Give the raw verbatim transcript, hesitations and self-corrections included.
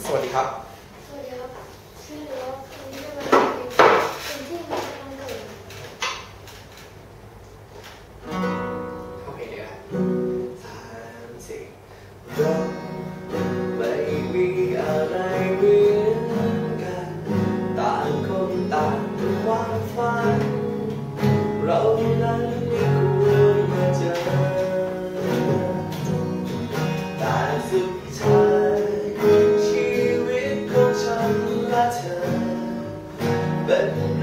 สวัสดีครับสวัสดีครับชื่อว่าวันนี้จะมาเรียนเป็นที่มาทางเกิดโอเคเดี๋ยวสามสี่เราไม่มีอะไรเหมือนกันต่างคนต่างมีความฝันเรานั้นไม่ควรมาเจอแต่สุดท้ายชีวิตของฉันและเธอเป็น